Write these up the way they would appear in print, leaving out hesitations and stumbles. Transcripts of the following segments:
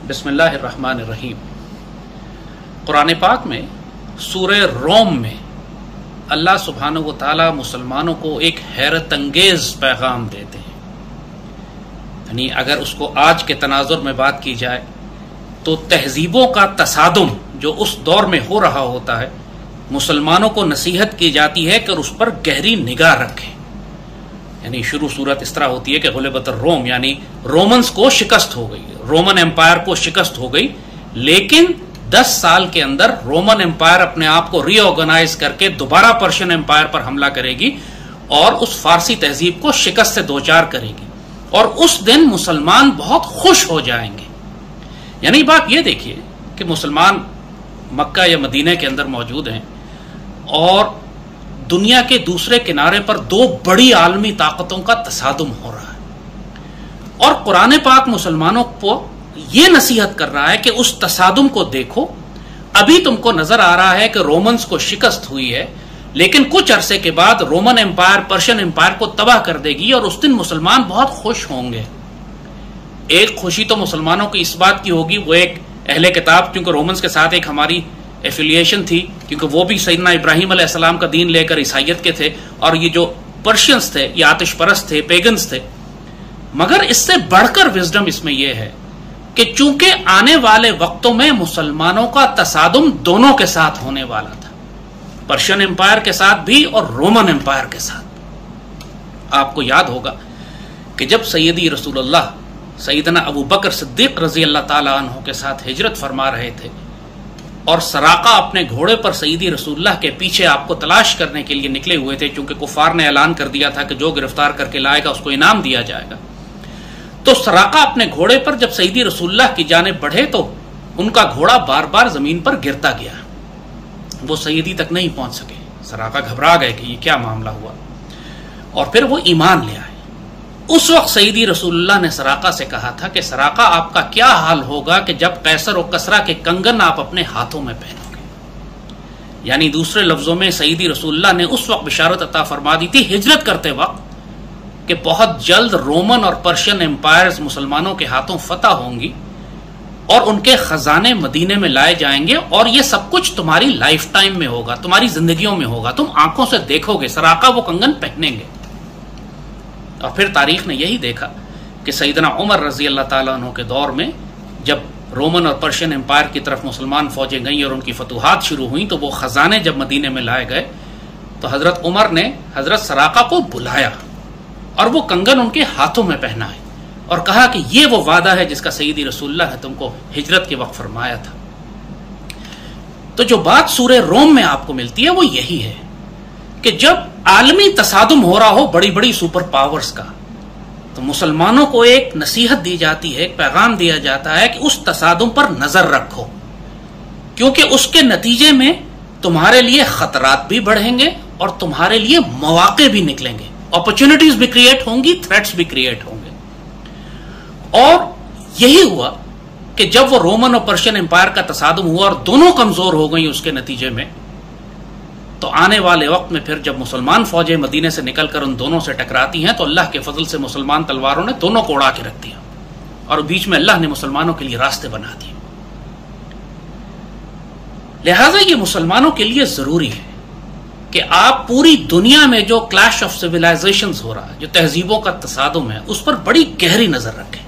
बिस्मिल्लाहिर्रहमानिर्रहीम। कुरान पाक में सूरह रोम में अल्लाह सुब्हानहू व तआला मुसलमानों को एक हैरत अंगेज पैगाम देते हैं। यानी अगर उसको आज के तनाजुर में बात की जाए तो तहजीबों का तसादुम जो उस दौर में हो रहा होता है, मुसलमानों को नसीहत की जाती है कि उस पर गहरी निगाह रखें। यानी शुरू सूरत इस तरह होती है कि गुलिबत रोम, यानी रोमन्स को शिकस्त हो गई, रोमन एम्पायर को शिकस्त हो गई। लेकिन 10 साल के अंदर रोमन एम्पायर अपने आप को रीऑर्गेनाइज करके दोबारा पर्शियन एम्पायर पर हमला करेगी और उस फारसी तहजीब को शिकस्त से दो चार करेगी, और उस दिन मुसलमान बहुत खुश हो जाएंगे। यानी बात यह देखिए कि मुसलमान मक्का या मदीने के अंदर मौजूद हैं और दुनिया के दूसरे किनारे पर दो बड़ी आलमी ताकतों का तसादुम हो रहा है, और कुरान पाक मुसलमानों को यह नसीहत कर रहा है कि उस तसादुम को देखो। अभी तुमको नजर आ रहा है कि रोमन्स को शिकस्त हुई है, लेकिन कुछ अरसे के बाद रोमन एम्पायर पर्शियन एम्पायर को तबाह कर देगी और उस दिन मुसलमान बहुत खुश होंगे। एक खुशी तो मुसलमानों की इस बात की होगी, वो एक अहले किताब, क्योंकि रोमन्स के साथ एक हमारी एफिलिएशन थी, क्योंकि वो भी सैयदना इब्राहिम अलैहिस्सलाम का दीन लेकर ईसाइयत के थे, और ये जो पर्शियंस थे ये आतिशपरस्त थे, पेगन्स थे। मगर इससे बढ़कर विजडम इसमें यह है कि चूंकि आने वाले वक्तों में मुसलमानों का तसादुम दोनों के साथ होने वाला था, पर्शियन एम्पायर के साथ भी और रोमन एम्पायर के साथ। आपको याद होगा कि जब सैयदी रसूलुल्लाह सैयदना अबू बकर सिद्दीक रजी अल्लाह ताला अन्हु के साथ हिजरत फरमा रहे थे और सराका अपने घोड़े पर सैयदी रसूलुल्लाह के पीछे आपको तलाश करने के लिए निकले हुए थे, क्योंकि कुफार ने ऐलान कर दिया था कि जो गिरफ्तार करके लाएगा उसको इनाम दिया जाएगा। तो सराका अपने घोड़े पर जब सैयदी रसूलुल्लाह की जानिब बढ़े तो उनका घोड़ा बार बार जमीन पर गिरता गया, वो सैयदी तक नहीं पहुंच सके। सराका घबरा गए कि ये क्या मामला हुआ, और फिर वो ईमान ले आए। उस वक्त सैयदी रसूलुल्लाह ने सराका से कहा था कि सराका, आपका क्या हाल होगा कि जब कैसर और कसरा के कंगन आप अपने हाथों में पहनोगे। यानी दूसरे लफ्जों में सैयदी रसूलुल्लाह ने उस वक्त बिशारत अता फरमा दी थी हिजरत करते वक्त कि बहुत जल्द रोमन और पर्शियन एम्पायर्स मुसलमानों के हाथों फतह होंगी और उनके खजाने मदीने में लाए जाएंगे, और ये सब कुछ तुम्हारी लाइफ टाइम में होगा, तुम्हारी जिंदगियों में होगा, तुम आंखों से देखोगे। सराका वो कंगन पहनेंगे। और फिर तारीख ने यही देखा कि सैयदना उमर रजी अल्लाह ताला अन्हु के दौर में जब रोमन और पर्शियन एम्पायर की तरफ मुसलमान फौजें गईं और उनकी फतूहात शुरू हुई, तो वो खजाने जब मदीने में लाए गए तो हजरत उमर ने हजरत सराका को बुलाया और वो कंगन उनके हाथों में पहनाए और कहा कि ये वो वादा है जिसका सैयदी रसूलुल्लाह ने तुमको हिजरत के वक्त फरमाया था। तो जो बात सूरह रोम में आपको मिलती है वो यही है कि जब आलमी तसादुम हो रहा हो बड़ी बड़ी सुपर पावर्स का, तो मुसलमानों को एक नसीहत दी जाती है, एक पैगाम दिया जाता है कि उस तसादुम पर नजर रखो, क्योंकि उसके नतीजे में तुम्हारे लिए खतरात भी बढ़ेंगे और तुम्हारे लिए मौके भी निकलेंगे, अपॉर्चुनिटीज भी क्रिएट होंगी, थ्रेट्स भी क्रिएट होंगे। और यही हुआ कि जब वो रोमन और पर्शियन एम्पायर का तसादुम हुआ और दोनों कमजोर हो गई उसके नतीजे में, तो आने वाले वक्त में फिर जब मुसलमान फौजें मदीने से निकलकर उन दोनों से टकराती हैं तो अल्लाह के फजल से मुसलमान तलवारों ने दोनों को उड़ा के रख दिया और बीच में अल्लाह ने मुसलमानों के लिए रास्ते बना दिए। लिहाजा ये मुसलमानों के लिए जरूरी है कि आप पूरी दुनिया में जो क्लैश ऑफ सिविलाइजेशंस हो रहा है, जो तहजीबों का तसादुम है, उस पर बड़ी गहरी नजर रखें।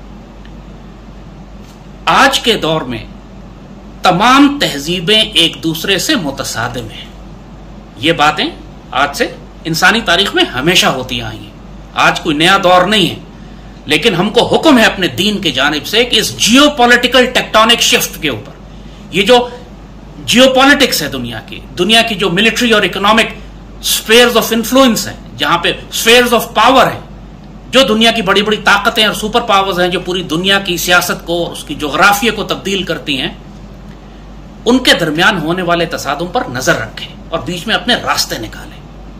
आज के दौर में तमाम तहजीबें एक दूसरे से मुतसादिम हैं। ये बातें आज से इंसानी तारीख में हमेशा होती आई हैं, आज कोई नया दौर नहीं है। लेकिन हमको हुक्म है अपने दीन की जानिब से कि इस जियोपॉलिटिकल टेक्टोनिक शिफ्ट के ऊपर, ये जो जियोपॉलिटिक्स है दुनिया की जो मिलिट्री और इकोनॉमिक स्फेयर्स ऑफ इन्फ्लुएंस हैं, जहां पे स्फेयर्स ऑफ पावर हैं, जो दुनिया की बड़ी बड़ी ताकतें और सुपर पावर्स हैं जो पूरी दुनिया की सियासत को, उसकी जोग्राफिया को तब्दील करती हैं, उनके दरमियान होने वाले तसादुम पर नजर रखें और बीच में अपने रास्ते निकालें।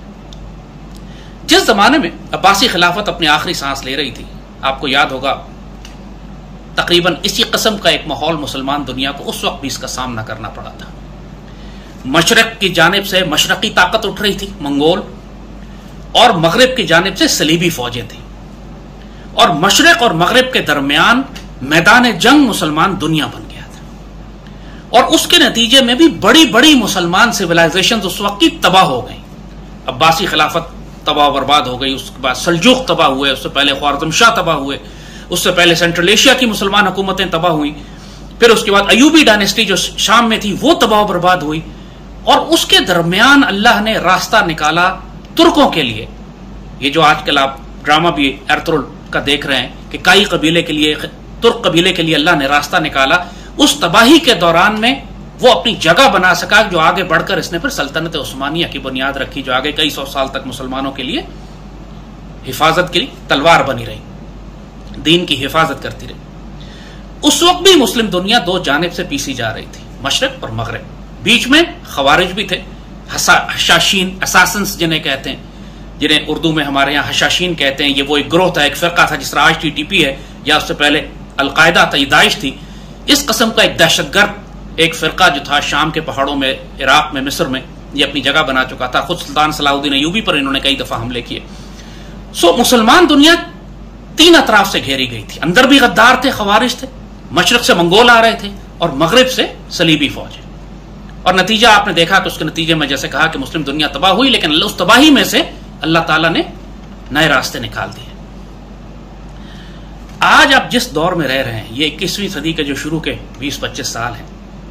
जिस जमाने में अब्बासी खिलाफत अपनी आखिरी सांस ले रही थी, आपको याद होगा तकरीबन इसी किस्म का एक माहौल मुसलमान दुनिया को उस वक्त भी इसका सामना करना पड़ा था। मशरक की जानिब से मशरकी ताकत उठ रही थी, मंगोल, और मगरिब की जानिब से सलीबी फौजें थी, और मशरक और मगरिब के दरमियान मैदान जंग मुसलमान दुनिया बन गया था। और उसके नतीजे में भी बड़ी बड़ी मुसलमान सिविलाइजेशन उस वक्त की तबाह हो गई। अब्बासी खिलाफत तबाह बर्बाद हो गई, उसके बाद सल्जूक तबाह हुए, उससे पहले ख्वारिज़म शाह तबाह हुए, उससे पहले सेंट्रल एशिया की मुसलमान हुकूमतें तबाह हुई, फिर उसके बाद अयूबी डायनेस्टी जो शाम में थी वो तबाह बर्बाद हुई। और उसके दरमियान अल्लाह ने रास्ता निकाला तुर्कों के लिए। ये जो आजकल आप ड्रामा भी एर्तुगरुल का देख रहे हैं कि कई कबीले के लिए, तुर्क कबीले के लिए अल्लाह ने रास्ता निकाला। उस तबाही के दौरान में वो अपनी जगह बना सका, जो आगे बढ़कर इसने फिर सल्तनत उस्मानिया की बुनियाद रखी, जो आगे कई सौ साल तक मुसलमानों के लिए हिफाजत की तलवार बनी रही, दीन की हिफाजत करती रही। उस वक्त भी मुस्लिम दुनिया दो जानिब से पीसी जा रही थी, मशरक और मगरब। बीच में खवारिज भी थे, हशाशीन, असासिन्स जिन्हें कहते हैं, जिन्हें उर्दू में हमारे यहाँ हशाशीन कहते हैं। ये वो एक ग्रोह था, एक फिरका था, जिस तरह आज TTP है या उससे पहले अलकायदा था, दाइश थी। इस किस्म का एक दहशतगर्द एक फिरका जो था शाम के पहाड़ों में, इराक में, मिस्र में, ये अपनी जगह बना चुका था। खुद सुल्तान सलाहुद्दीन अयूबी पर इन्होंने कई दफा हमले किए। सो मुसलमान दुनिया तीन अतराफ से घेरी गई थी। अंदर भी गद्दार थे, खवारिज थे, मशरक से मंगोल आ रहे थे और मगरब से सलीबी फौज। और नतीजा आपने देखा कि उसके नतीजे में जैसे कहा कि मुस्लिम दुनिया तबाह हुई, लेकिन उस तबाही में से अल्लाह ताला ने नए रास्ते निकाल दिए। आज आप जिस दौर में रह रहे हैं, ये 21वीं सदी के जो शुरू के 20-25 साल हैं,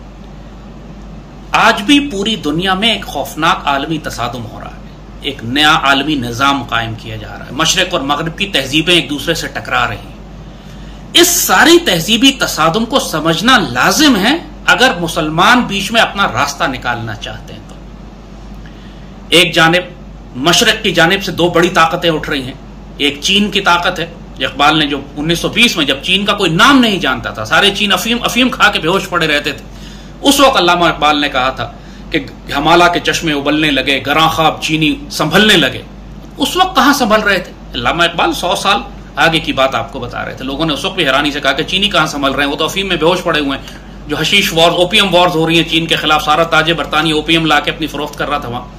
आज भी पूरी दुनिया में एक खौफनाक आलमी तसादुम हो रहा है। एक नया आलमी निजाम कायम किया जा रहा है। मशरक और मगरब की तहजीबें एक दूसरे से टकरा रही हैं। इस सारी तहजीबी तसादुम को समझना लाजिम है अगर मुसलमान बीच में अपना रास्ता निकालना चाहते हैं। तो एक जानिब मशरक की जानिब से दो बड़ी ताकतें उठ रही हैं। एक चीन की ताकत है। इकबाल ने जो 1920 में, जब चीन का कोई नाम नहीं जानता था, सारे चीन अफीम खा के बेहोश पड़े रहते थे, उस वक्त अल्लामा इकबाल ने कहा था कि हमाला के चश्मे उबलने लगे, गरां ख्वाब चीनी संभलने लगे। उस वक्त कहां संभल रहे थे? अल्लामा इकबाल 100 साल आगे की बात आपको बता रहे थे। लोगों ने उस वक्त भी हैरानी से कहा कि चीनी कहां संभल रहे हैं, वो तो अफीम में बेहोश पड़े हुए हैं। जो हशीश वॉर्स, ओपियम वॉर्स हो रही है चीन के खिलाफ, सारा ताजे बरतानिया ओपियम लाके अपनी फरोख्त कर रहा था वहां।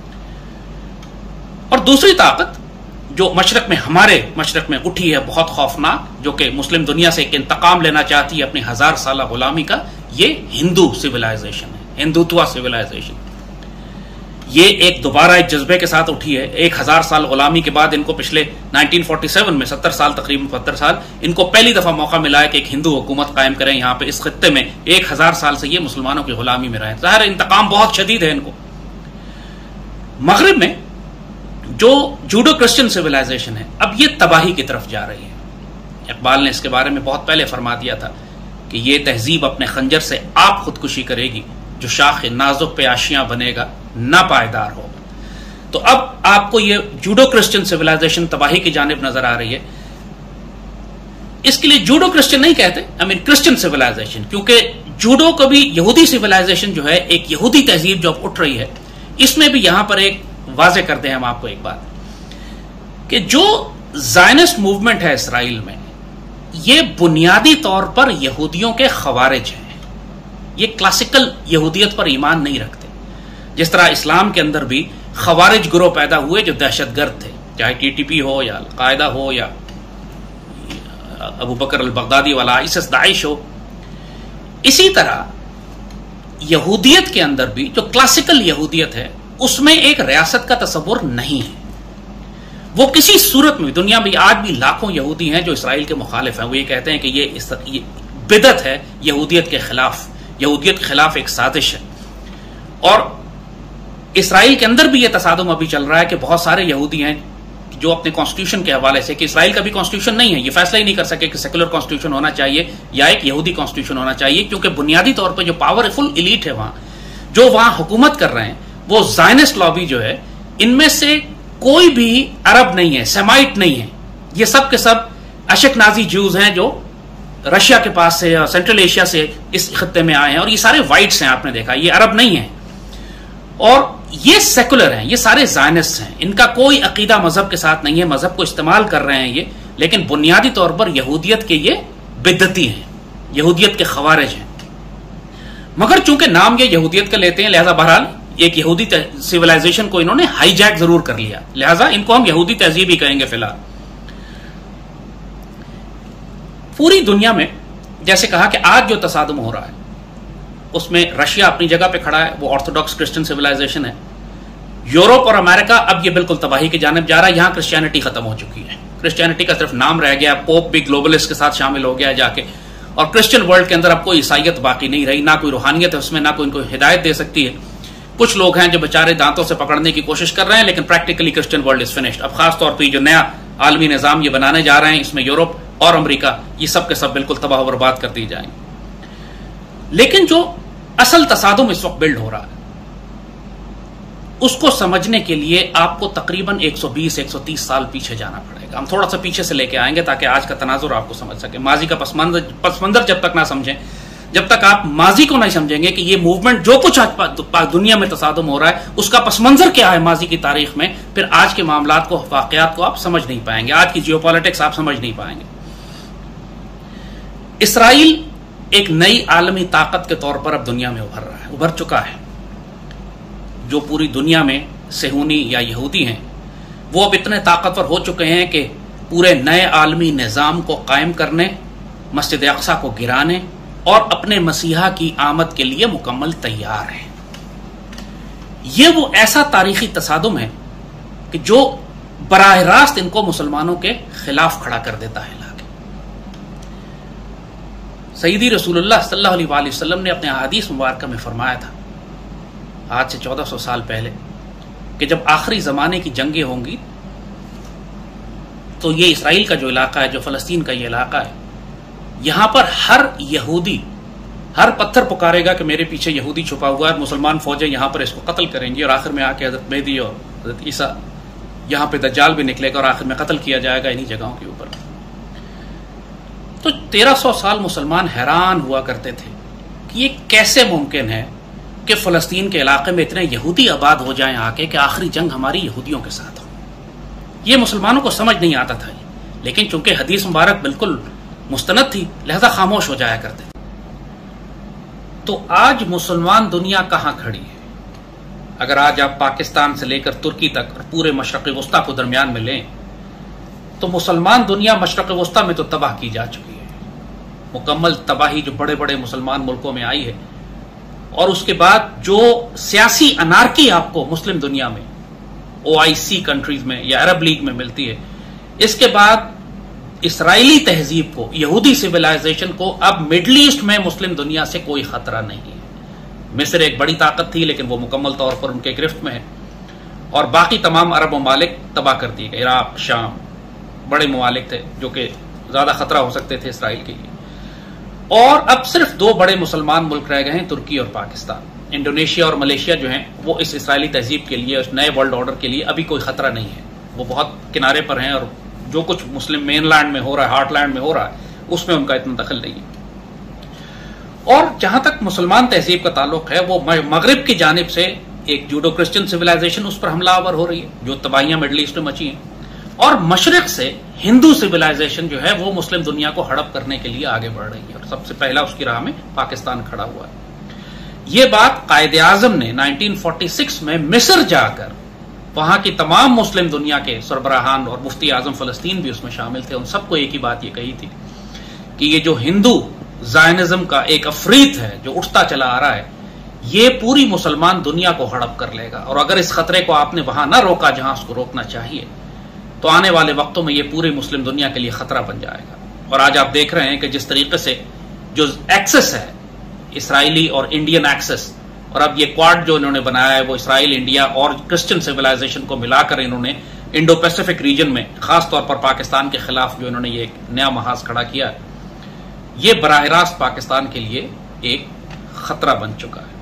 और दूसरी ताकत जो मशरक में, हमारे मशरक में उठी है, बहुत खौफनाक, जो कि मुस्लिम दुनिया से एक इंतकाम लेना चाहती है अपनी 1000 साल गुलामी का, ये हिंदू सिविलाइजेशन है, हिंदुत्व सिविलाइजेशन। ये एक दोबारा एक जज्बे के साथ उठी है। 1000 साल गुलामी के बाद इनको पिछले 1947 में 70 साल, तकरीबन 70 साल, इनको पहली दफा मौका मिला है कि एक हिंदू हुकूमत कायम करें यहाँ पे, इस खित्ते में। 1000 साल से ये मुसलमानों की गुलामी में रहे। ज़ाहिर इंतकाम बहुत शदीद है इनको। मगरिब में जो जूडो क्रिश्चियन सिविलाइजेशन है, अब ये तबाही की तरफ जा रही है। इकबाल ने इसके बारे में बहुत पहले फरमा दिया था कि ये तहजीब अपने खंजर से आप खुदकुशी करेगी, जो शाख नाजुक पे आशियां बनेगा ना पायदार होगा। तो अब आपको ये जूडो क्रिश्चियन सिविलाइजेशन तबाही की जानिब नजर आ रही है। इसके लिए जूडो क्रिश्चियन नहीं कहते, आई मीन क्रिश्चियन सिविलाइजेशन, क्योंकि जूडो को भी यहूदी सिविलाइजेशन जो है, एक यहूदी तहजीब जो उठ रही है, इसमें भी यहां पर एक वाजे करते हैं हम आपको एक बात, कि जो ज़ायनिस्ट मूवमेंट है इसराइल में, ये बुनियादी तौर पर यहूदियों के खवारिज हैं। ये क्लासिकल यहूदियत पर ईमान नहीं रखते। जिस तरह इस्लाम के अंदर भी खवारिज ग्रोह पैदा हुए जो दहशतगर्द थे, चाहे TTP हो या अलकायदा हो या अबू बकर अल बगदादी वाला आईएसआईएस दाइश हो, इसी तरह यहूदियत के अंदर भी जो क्लासिकल यहूदियत है, उसमें एक रियासत का तस्वुर नहीं है। वो किसी सूरत में, दुनिया में आज भी लाखों यहूदी हैं जो इसराइल के मुखालिफ हैं। वो ये कहते हैं कि ये बिदअत है, यहूदियत के खिलाफ, यहूदियत के खिलाफ एक साजिश है। और इसराइल के अंदर भी ये तसादुम अभी चल रहा है कि बहुत सारे यहूदी हैं जो अपने कॉन्स्टिट्यूशन के हवाले से, कि इसराइल का भी कॉन्स्टिट्यूशन नहीं है, ये फैसला ही नहीं कर सके कि सेकुलर कॉन्स्टिट्यूशन होना चाहिए या एक यहूदी कॉन्स्टिट्यूशन होना चाहिए, क्योंकि बुनियादी तौर पर जो पावरफुल इलीट है वहां, जो वहां हुकूमत कर रहे हैं, वो ज़ायनिस्ट लॉबी जो है, इनमें से कोई भी अरब नहीं है, सेमाइट नहीं है। ये सब के सब अशकनाजी ज्यूज हैं जो रशिया के पास से या सेंट्रल एशिया से इस खत्ते में आए हैं, और ये सारे वाइट्स हैं, आपने देखा, ये अरब नहीं है। और ये सेकुलर हैं, ये सारे ज़ायनिस्ट हैं, इनका कोई अकीदा मजहब के साथ नहीं है, मजहब को इस्तेमाल कर रहे हैं ये, लेकिन बुनियादी तौर पर यहूदियत के ये बिद्दती हैं, यहूदियत के खवारिज हैं। मगर चूंकि नाम ये यहूदियत का लेते हैं, लिहाजा बहरहाल एक यहूदी सिविलाइजेशन को इन्होंने हाईजैक जरूर कर लिया, लिहाजा इनको हम यहूदी तहजीब ही कहेंगे। फिलहाल पूरी दुनिया में जैसे कहा कि आज जो तसादुम हो रहा है उसमें रशिया अपनी जगह पे खड़ा है, वो ऑर्थोडॉक्स क्रिश्चियन सिविलाइजेशन है। यूरोप और अमेरिका अब ये बिल्कुल तबाही की जानिब जा रहा है। यहां क्रिश्चियनिटी खत्म हो चुकी है, क्रिश्चियनिटी का सिर्फ नाम रह गया, पोप भी ग्लोबलिस्ट के साथ शामिल हो गया है जाके, और क्रिश्चियन वर्ल्ड के अंदर अब कोई ईसाइयत बाकी नहीं रही, ना कोई रूहानियत है उसमें, ना कोई इनको हिदायत दे सकती है। कुछ लोग हैं जो बेचारे दांतों से पकड़ने की कोशिश कर रहे हैं, लेकिन practically Christian world is finished. अब खासतौर पर जो नया आलमी निजाम ये बनाने जा रहे हैं, इसमें यूरोप और अमेरिका ये सब के सब बिल्कुल तबाह बर्बाद कर दी जाएंगे। लेकिन जो असल तसादुम इस वक्त बिल्ड हो रहा है, उसको समझने के लिए आपको तकरीबन 120-130 साल पीछे जाना पड़ेगा। हम थोड़ा सा पीछे से लेके आएंगे ताकि आज का तनाजुर आपको समझ सके। माजी का पस मंजर जब तक ना समझें, जब तक आप माजी को नहीं समझेंगे कि ये मूवमेंट जो कुछ आज दुनिया में तसादुम हो रहा है उसका पस मंजर क्या है माजी की तारीख में, फिर आज के मामलात को, वाकयात को आप समझ नहीं पाएंगे, आज की जियोपॉलिटिक्स आप समझ नहीं पाएंगे। इसराइल एक नई आलमी ताकत के तौर पर अब दुनिया में उभर रहा है, उभर चुका है। जो पूरी दुनिया में सेहूनी या यहूदी हैं वो अब इतने ताकतवर हो चुके हैं कि पूरे नए आलमी निजाम को कायम करने, मस्जिद अक्सा को गिराने और अपने मसीहा की आमद के लिए मुकम्मल तैयार हैं। यह वो ऐसा तारीखी तसादुम है कि जो बराह रास्त इनको मुसलमानों के खिलाफ खड़ा कर देता है। सईदी रसूलुल्लाह सल्लल्लाहु अलैहि वसल्लम ने अपने अहादीस मुबारक में फरमाया था आज से 1400 साल पहले कि जब आखिरी जमाने की जंगें होंगी तो ये इसराइल का जो इलाका है, जो फलस्तीन का ये इलाका है, यहां पर हर यहूदी हर पत्थर पुकारेगा कि मेरे पीछे यहूदी छुपा हुआ है, मुसलमान फौजें यहां पर इसको कत्ल करेंगी और आखिर में आके हजरत मेहदी और हजरत ईसा, यहां पे दज्जाल भी निकलेगा और आखिर में कत्ल किया जाएगा इन्हीं जगहों के ऊपर। तो 1300 साल मुसलमान हैरान हुआ करते थे कि ये कैसे मुमकिन है कि फलस्तीन के इलाके में इतने यहूदी आबाद हो जाएं आके कि आखिरी जंग हमारी यहूदियों के साथ हो। ये मुसलमानों को समझ नहीं आता था, लेकिन चूंकि हदीस मुबारक बिल्कुल मुस्तनद थी लिहाजा खामोश हो जाया करते थे। तो आज मुसलमान दुनिया कहां खड़ी है? अगर आज आप पाकिस्तान से लेकर तुर्की तक और पूरे मशरक़ वस्ता को दरमियान में लें तो मुसलमान दुनिया मशरक़ वस्ता में तो तबाह की जा चुकी है। मुकम्मल तबाही जो बड़े बड़े मुसलमान मुल्कों में आई है, और उसके बाद जो सियासी अनार्की आपको मुस्लिम दुनिया में OIC कंट्रीज में या अरब लीग में मिलती है, इसके बाद इसराइली तहजीब को, यहूदी सिविलाइजेशन को अब मिडल ईस्ट में मुस्लिम दुनिया से कोई खतरा नहीं है। मिस्र एक बड़ी ताकत थी लेकिन वो मुकम्मल तौर पर उनके गिरफ्त में है, और बाकी तमाम अरब ममालिक तबाह कर दिए गए। इराक, शाम बड़े ममालिक थे जो कि ज्यादा खतरा हो सकते थे इसराइल के लिए। और अब सिर्फ 2 बड़े मुसलमान मुल्क रह गए हैं, तुर्की और पाकिस्तान। इंडोनेशिया और मलेशिया जो हैं वो इस इसराइली तहजीब के लिए, उस नए वर्ल्ड ऑर्डर के लिए अभी कोई खतरा नहीं है, वो बहुत किनारे पर हैं और जो कुछ मुस्लिम मेनलैंड में हो रहा है, हार्टलैंड में हो रहा है, उसमें उनका इतना दखल नहीं है। और जहां तक मुसलमान तहजीब का ताल्लुक है, वो मगरिब की जानिब से एक जूडो क्रिश्चियन सिविलाइजेशन उस पर हमलावर हो रही है, जो तबाहियां मिडल ईस्ट में मची हैं, और मशरिक से हिंदू सिविलाइजेशन जो है वो मुस्लिम दुनिया को हड़प करने के लिए आगे बढ़ रही है, और सबसे पहला उसकी राह में पाकिस्तान खड़ा हुआ है। यह बात कायदे आजम ने 1946 में मिस्र जाकर वहां की तमाम मुस्लिम दुनिया के सरबराहान और मुफ्ती आजम फलस्तीन भी उसमें शामिल थे, उन सबको एक ही बात ये कही थी कि ये जो हिंदू जायनिज्म का एक अफरीत है जो उठता चला आ रहा है, ये पूरी मुसलमान दुनिया को हड़प कर लेगा, और अगर इस खतरे को आपने वहां ना रोका जहां उसको रोकना चाहिए तो आने वाले वक्तों में ये पूरी मुस्लिम दुनिया के लिए खतरा बन जाएगा। और आज आप देख रहे हैं कि जिस तरीके से जो एक्सेस है इसराइली और इंडियन एक्सेस, और अब ये क्वाड जो इन्होंने बनाया है वो इसराइल, इंडिया और क्रिश्चियन सिविलाइजेशन को मिलाकर इन्होंने इंडो पैसिफिक रीजन में खासतौर पर पाकिस्तान के खिलाफ जो इन्होंने ये एक नया महाज खड़ा किया, ये बराह रास्त पाकिस्तान के लिए एक खतरा बन चुका है।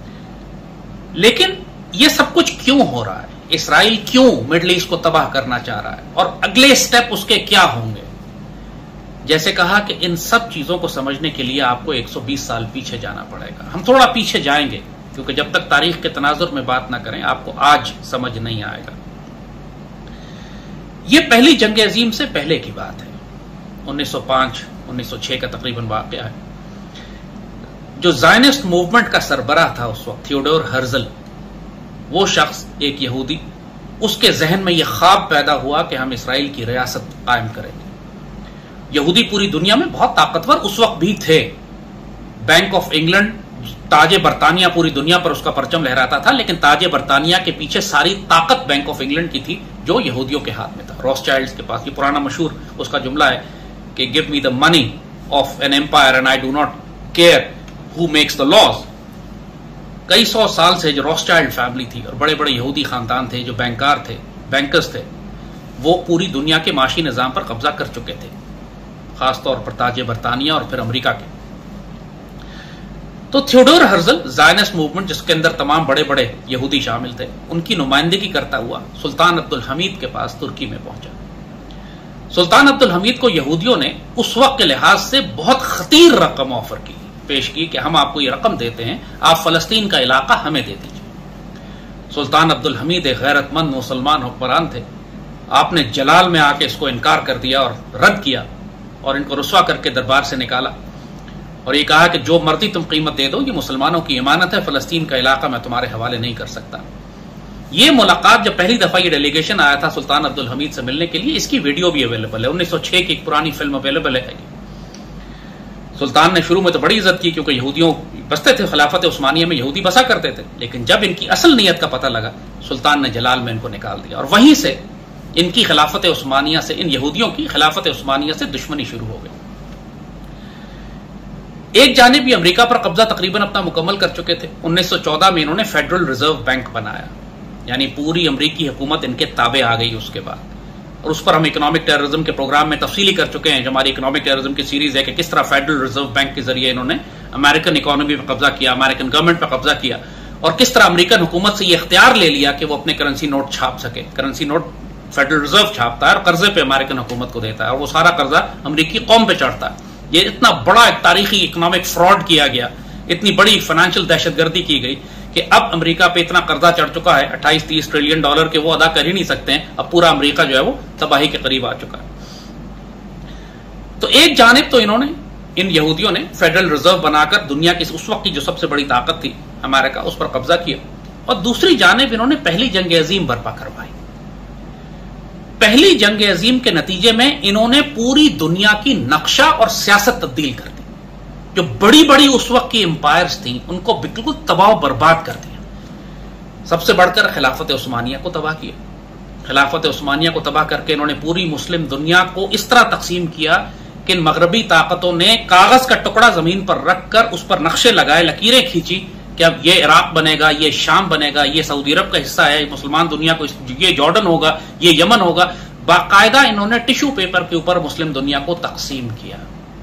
लेकिन ये सब कुछ क्यों हो रहा है? इसराइल क्यों मिडल ईस्ट को तबाह करना चाह रहा है, और अगले स्टेप उसके क्या होंगे? जैसे कहा कि इन सब चीजों को समझने के लिए आपको 120 साल पीछे जाना पड़ेगा। हम थोड़ा पीछे जाएंगे क्योंकि जब तक तारीख के तनाजुर में बात ना करें आपको आज समझ नहीं आएगा। यह पहली जंग अजीम से पहले की बात है, 1905-1906 का तकरीबन वाकया है। जो ज़ायनिस्ट मूवमेंट का सरबराह था उस वक्त, थियोडोर हर्जल, वो शख्स एक यहूदी, उसके जहन में यह ख्वाब पैदा हुआ कि हम इसराइल की रियासत कायम करेंगे। यहूदी पूरी दुनिया में बहुत ताकतवर उस वक्त भी थे। बैंक ऑफ इंग्लैंड, ताजे बरतानिया पूरी दुनिया पर उसका परचम लहराता था, लेकिन ताजे बरतानिया के पीछे सारी ताकत बैंक ऑफ इंग्लैंड की थी, जो यहूदियों के हाथ में था, रॉथस्चाइल्ड्स के पास। ये पुराना मशहूर उसका जुमला है कि give me the money of an empire and I do not care who makes the laws. कई सौ साल से जो रॉथस्चाइल्ड फैमिली थी और बड़े बड़े यहूदी खानदान थे, जो बैंकर थे, बैंकर्स थे, वो पूरी दुनिया के माशी निजाम पर कब्जा कर चुके थे, खासतौर पर ताजे बरतानिया और फिर अमेरिका के। तो थियोडोर हर्जल ज़ायनिस्ट मूवमेंट, जिसके अंदर तमाम बड़े बड़े यहूदी शामिल थे, उनकी नुमाइंदगी करता हुआ सुल्तान अब्दुल हमीद के पास तुर्की में पहुंचा। सुल्तान अब्दुल हमीद को यहूदियों ने उस वक्त के लिहाज से बहुत खतीर रकम ऑफर की, पेश की कि हम आपको ये रकम देते हैं, आप फलस्तीन का इलाका हमें दे दीजिए। सुल्तान अब्दुल हमीद एक गैरतमंद मुसलमान हुक्मरान थे। आपने जलाल में आके इसको इनकार कर दिया और रद्द किया और इनको रुस्वा करके दरबार से निकाला और ये कहा कि जो मर्जी तुम कीमत दे दो, ये मुसलमानों की इमानत है, फलस्तीन का इलाका मैं तुम्हारे हवाले नहीं कर सकता। ये मुलाकात जब पहली दफा ये डेलीगेशन आया था सुल्तान अब्दुल हमीद से मिलने के लिए, इसकी वीडियो भी अवेलेबल है, 1906 की एक पुरानी फिल्म अवेलेबल है। सुल्तान ने शुरू में तो बड़ी इज्जत की, क्योंकि यहूदियों बसते थे खिलाफत उस्मानिया में, यहूदी बसा करते थे, लेकिन जब इनकी असल नीयत का पता लगा, सुल्तान ने जलाल में इनको निकाल दिया और वहीं से इनकी खिलाफत उस्मानिया से, इन यहूदियों की खिलाफत उस्मानिया से दुश्मनी शुरू हो गई। एक जानिब भी अमेरिका पर कब्जा तकरीबन अपना मुकम्मल कर चुके थे। 1914 में इन्होंने फेडरल रिजर्व बैंक बनाया, यानी पूरी अमेरिकी हुकूमत इनके ताबे आ गई उसके बाद, और उस पर हम इकोनॉमिक टेररिज्म के प्रोग्राम में तफसीली कर चुके हैं। जो हमारी इकोनॉमिक टेररिज्म की सीरीज है कि किस तरह फेडरल रिजर्व बैंक के जरिए इन्होंने अमेरिकन इकोनॉमी पर कब्जा किया, अमेरिकन गवर्नमेंट पर कब्जा किया, और किस तरह अमेरिकन हुकूमत से यह इख्तियार ले लिया कि वो अपने करेंसी नोट छाप सके। करेंसी नोट फेडरल रिजर्व छापता है और कर्जे पे अमेरिकन हुकूमत को देता है, और वो सारा कर्जा अमेरिकी कौम पे चढ़ता है। ये इतना बड़ा एक तारीखी इकोनॉमिक फ्रॉड किया गया, इतनी बड़ी फाइनेंशियल दहशतगर्दी की गई कि अब अमेरिका पे इतना कर्जा चढ़ चुका है, 28-30 ट्रिलियन डॉलर के, वो अदा कर ही नहीं सकते हैं। अब पूरा अमेरिका जो है वो तबाही के करीब आ चुका है। तो एक जानिब तो इन्होंने, इन यहूदियों ने फेडरल रिजर्व बनाकर दुनिया की उस वक्त की जो सबसे बड़ी ताकत थी अमेरिका, उस पर कब्जा किया, और दूसरी जानिब इन्होंने पहली जंग अजीम बर्पा करवाई। पहली जंग अजीम के नतीजे में इन्होंने पूरी दुनिया की नक्शा और सियासत तब्दील कर दी। जो बड़ी बड़ी उस वक्त की एम्पायर्स थी, उनको बिल्कुल तबाह बर्बाद कर दिया। सबसे बढ़कर खिलाफत उस्मानिया को तबाह किया। खिलाफत उस्मानिया को तबाह करके इन्होंने पूरी मुस्लिम दुनिया को इस तरह तकसीम किया कि इन मगरबी ताकतों ने कागज का टुकड़ा जमीन पर रखकर उस पर नक्शे लगाए, लकीरें खींची कि अब ये इराक बनेगा, ये शाम बनेगा, ये सऊदी अरब का हिस्सा है, मुसलमान दुनिया को, ये जॉर्डन होगा, ये यमन होगा। बाकायदा इन्होंने टिश्यू पेपर के ऊपर मुस्लिम दुनिया को तकसीम किया।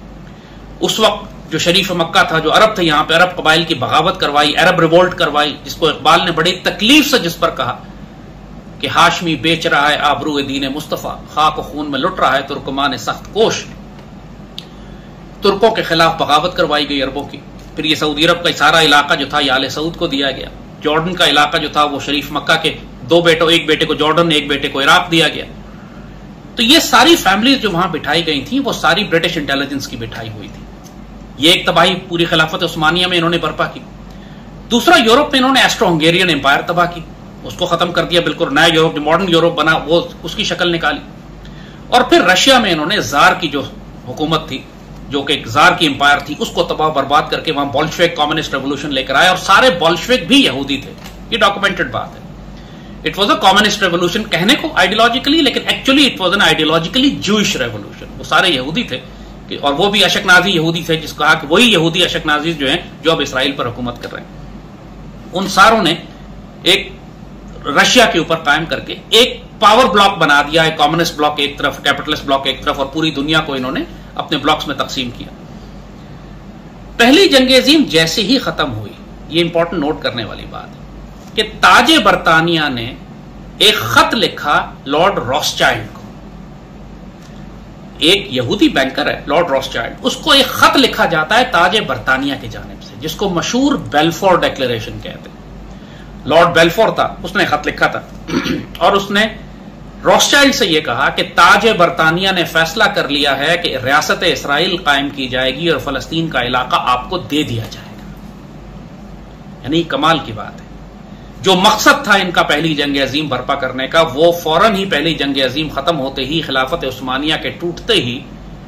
उस वक्त जो शरीफ मक्का था, जो अरब थे, यहां पे अरब कबाइल की बगावत करवाई, अरब रिवोल्ट करवाई, जिसको इकबाल ने बड़ी तकलीफ से जिस पर कहा कि हाशमी बेच रहा है आबरू दीन मुस्तफा, खाक खून में लुट रहा है तुर्कमान सख्त कोश। तुर्कों के खिलाफ बगावत करवाई गई अरबों की। फिर ये सऊदी अरब का सारा इलाका जो था ये आले सऊद को दिया गया। जॉर्डन का इलाका जो था वो शरीफ मक्का के दो बेटों, एक बेटे को जॉर्डन, एक बेटे को इराक दिया गया। तो ये सारी फैमिलीज जो वहां बिठाई गई थी, वो सारी ब्रिटिश इंटेलिजेंस की बिठाई हुई थी। ये एक तबाही पूरी खिलाफत उस्मानिया में इन्होंने बर्पा की। दूसरा, यूरोप में इन्होंने एस्ट्रो हंगेरियन एम्पायर तबाह की, उसको खत्म कर दिया, बिल्कुल नया यूरोप, मॉडर्न यूरोप बना, वो उसकी शक्ल निकाली। और फिर रशिया में इन्होंने जार की जो हुकूमत थी, जो कि एक जार की एम्पायर थी, उसको तबाह बर्बाद करके वहां बोल्शेविक कम्युनिस्ट रेवोल्यूशन लेकर आए, और सारे बोल्शेविक भी यहूदी थे। ये डॉक्यूमेंटेड बात है। It was a communist revolution कहने को आइडियोलॉजिकली, लेकिन actually it was an ideologically Jewish revolution. वो सारे यहूदी थे, और वो भी अशकनाजी यहूदी थे, जिसको कहा कि वही यहूदी अशकनाजी जो हैं जो अब इसराइल पर हुकूमत कर रहे हैं। उन सारों ने एक रशिया के ऊपर कायम करके एक पावर ब्लॉक बना दिया, एक कम्युनिस्ट ब्लॉक एक तरफ, कैपिटलिस्ट ब्लॉक एक तरफ, और पूरी दुनिया को इन्होंने अपने ब्लॉक्स में तकसीम किया। पहली जंग अजीम जैसे ही खत्म हुई, ये इंपॉर्टेंट नोट करने वाली बात है कि ताजे बरतानिया ने एक खत लिखा लॉर्ड रॉथस्चाइल्ड को। एक यहूदी बैंकर है लॉर्ड रॉथस्चाइल्ड, उसको एक खत लिखा जाता है ताजे बरतानिया की जानिब से, जिसको मशहूर बेल्फोर डिक्लेरेशन कहते हैं। लॉर्ड बेल्फोर था, उसने खत लिखा था और उसने रॉथस्चाइल्ड से यह कहा कि ताजे बरतानिया ने फैसला कर लिया है कि रियासत इसराइल कायम की जाएगी और फलस्तीन का इलाका आपको दे दिया जाएगा। यानी कमाल की बात है। जो मकसद था इनका पहली जंग अजीम बर्पा करने का, वो फौरन ही पहली जंग अजीम खत्म होते ही, खिलाफत उस्मानिया के टूटते ही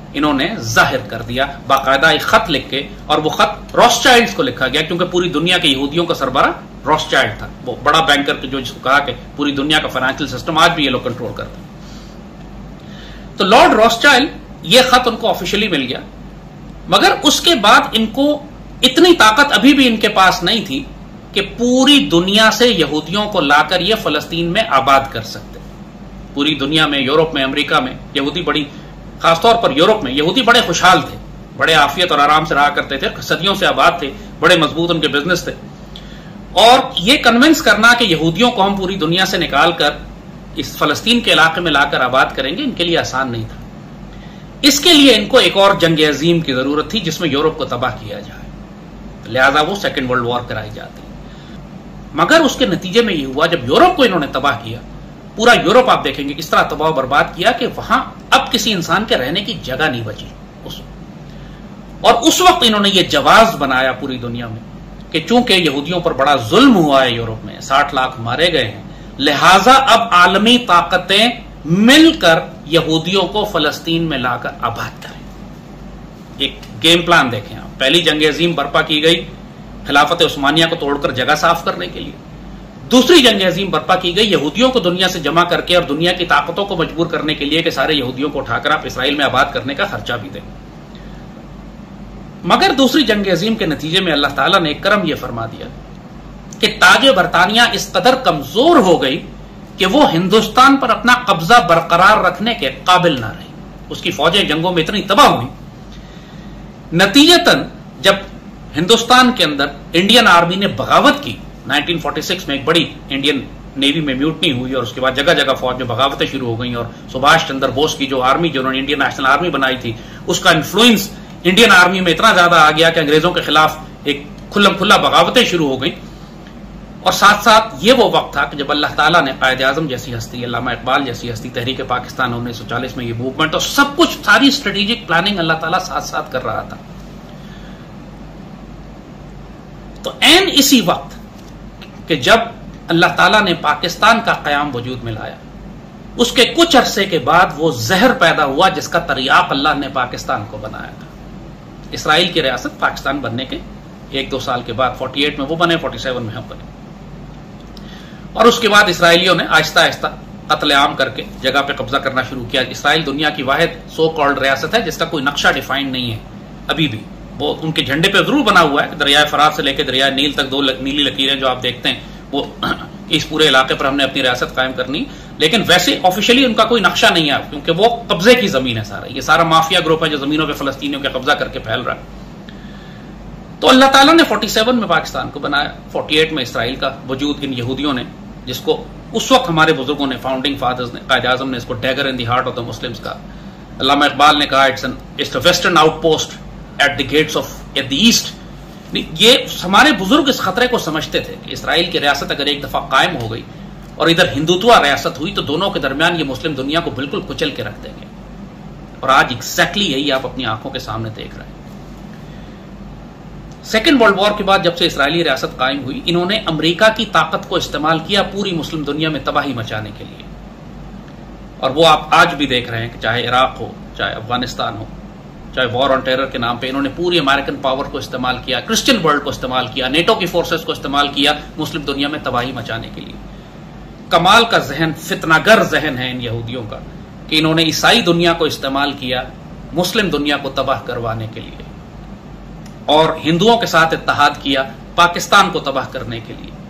इन्होंने जाहिर कर दिया बाकायदा एक खत लिख के, और वो खत रॉथस्चाइल्ड्स को लिखा गया, क्योंकि पूरी दुनिया के यहूदियों का सरबरा रॉथस्चाइल्ड था, वो बड़ा बैंकर जो जिसको कहा कि पूरी दुनिया का फाइनेंशियल सिस्टम आज भी ये लोग कंट्रोल करते हैं। तो लॉर्ड रॉथस्चाइल्ड, ये खत उनको ऑफिशियली मिल गया, मगर उसके बाद इनको इतनी ताकत अभी भी इनके पास नहीं थी कि पूरी दुनिया से यहूदियों को लाकर ये फलस्तीन में आबाद कर सकते। पूरी दुनिया में, यूरोप में, अमेरिका में यहूदी बड़ी, खासतौर पर यूरोप में यहूदी बड़े खुशहाल थे, बड़े आफियत और आराम से रहा करते थे, सदियों से आबाद थे, बड़े मजबूत उनके बिजनेस थे। और ये कन्विंस करना कि यहूदियों को हम पूरी दुनिया से निकालकर इस फलस्तीन के इलाके में लाकर आबाद करेंगे, इनके लिए आसान नहीं था। इसके लिए इनको एक और जंग अजीम की जरूरत थी जिसमें यूरोप को तबाह किया जाए, लिहाजा वो सेकेंड वर्ल्ड वॉर कराई जाती। मगर उसके नतीजे में यह हुआ, जब यूरोप को इन्होंने तबाह किया, पूरा यूरोप आप देखेंगे किस तरह तबाह बर्बाद किया कि वहां अब किसी इंसान के रहने की जगह नहीं बची और उस वक्त इन्होंने ये जवाज बनाया पूरी दुनिया में कि चूंकि यहूदियों पर बड़ा जुल्म हुआ है यूरोप में, 60 लाख मारे गए हैं, लिहाजा अब आलमी ताकतें मिलकर यहूदियों को फलस्तीन में लाकर आबाद करें। एक गेम प्लान देखें आप। पहली जंग अजीम बर्पा की गई खिलाफत उस्मानिया को तोड़कर जगह साफ करने के लिए। दूसरी जंग अजीम बर्पा की गई यहूदियों को दुनिया से जमा करके और दुनिया की ताकतों को मजबूर करने के लिए कि सारे यहूदियों को उठाकर आप इसराइल में आबाद करने का खर्चा भी दें। मगर दूसरी जंग अजीम के नतीजे में अल्लाह ताला ने एक करम यह फरमा दिया कि ताज बरतानिया इस कदर कमजोर हो गई कि वो हिंदुस्तान पर अपना कब्जा बरकरार रखने के काबिल ना रही। उसकी फौजें जंगों में इतनी तबाह हुई, नतीजतन जब हिंदुस्तान के अंदर इंडियन आर्मी ने बगावत की, 1946 में एक बड़ी इंडियन नेवी में म्यूटनी हुई और उसके बाद जगह जगह फौज में बगावतें शुरू हो गई और सुभाष चंद्र बोस की जो आर्मी, जो उन्होंने इंडियन नेशनल आर्मी बनाई थी, उसका इन्फ्लुएंस इंडियन आर्मी में इतना ज्यादा आ गया कि अंग्रेजों के खिलाफ एक खुल्लम खुल्ला बगावतें शुरू हो गई। और साथ साथ ये वो वक्त था कि जब अल्लाह ताला ने कायद आजम जैसी हस्ती, अल्लामा इकबाल जैसी हस्ती, तहरीक पाकिस्तान 1940 में ये मूवमेंट और सब कुछ, सारी स्ट्रेटेजिक प्लानिंग अल्लाह ताला साथ साथ कर रहा था। तो ऐन इसी वक्त कि जब अल्लाह ताला ने पाकिस्तान का कयाम वजूद में लाया, उसके कुछ अरसे के बाद वो जहर पैदा हुआ जिसका तरियाक अल्लाह ने पाकिस्तान को बनाया था। इसराइल की रियासत पाकिस्तान बनने के 1-2 साल के बाद 48 में वो बने, 47 में हम बने। और उसके बाद इसराइलियों ने आहिस्ता आहिस्ता कत्लेआम करके जगह पे कब्जा करना शुरू किया। इसराइल दुनिया की वाहिद सो कॉल्ड रियासत है जिसका कोई नक्शा डिफाइंड नहीं है अभी भी। वो उनके झंडे पे जरूर बना हुआ है, दरियाए फरात से लेकर दरियाए नील तक 2 नीली लकीरें जो आप देखते हैं, वो इस पूरे इलाके पर हमने अपनी रियासत कायम करनी, लेकिन वैसे ऑफिशियली उनका कोई नक्शा नहीं है क्योंकि वो कब्जे की जमीन है सारा। ये सारा माफिया ग्रुप है जो जमीनों पे फलस्तीनियों का कब्जा करके फैल रहा है। तो अल्लाह ताला ने 47 में पाकिस्तान को बनाया, 48 में इसराइल का वजूद इन यहूदियों ने, जिसको उस वक्त हमारे बुजुर्गों ने, फाउंडिंग फादर्स ने, कायद आजम ने इसको dagger in the heart of the Muslims का, अल्लामा इकबाल ने कहा it's a western outpost at the gates of at the east. ये हमारे बुजुर्ग इस खतरे को समझते थे कि इसराइल की रियासत अगर एक दफा कायम हो गई और इधर हिंदुत्व रियासत हुई तो दोनों के दरमियान ये मुस्लिम दुनिया को बिल्कुल कुचल के रख देंगे। और आज एग्जैक्टली यही आप अपनी आंखों के सामने देख रहे हैं। सेकेंड वर्ल्ड वॉर के बाद जब से इसराइली रियासत कायम हुई, इन्होंने अमेरिका की ताकत को इस्तेमाल किया पूरी मुस्लिम दुनिया में तबाही मचाने के लिए। और वो आप आज भी देख रहे हैं कि चाहे इराक हो, चाहे अफगानिस्तान हो, चाहे वॉर ऑन टेरर के नाम पे इन्होंने पूरी अमेरिकन पावर को इस्तेमाल किया, क्रिश्चियन वर्ल्ड को इस्तेमाल किया, नेटो की फोर्सेस को इस्तेमाल किया मुस्लिम दुनिया में तबाही मचाने के लिए। कमाल का जहन, फितनागर जहन है इन यहूदियों का कि इन्होंने ईसाई दुनिया को इस्तेमाल किया मुस्लिम दुनिया को तबाह करवाने के लिए और हिंदुओं के साथ इत्तेहाद किया पाकिस्तान को तबाह करने के लिए।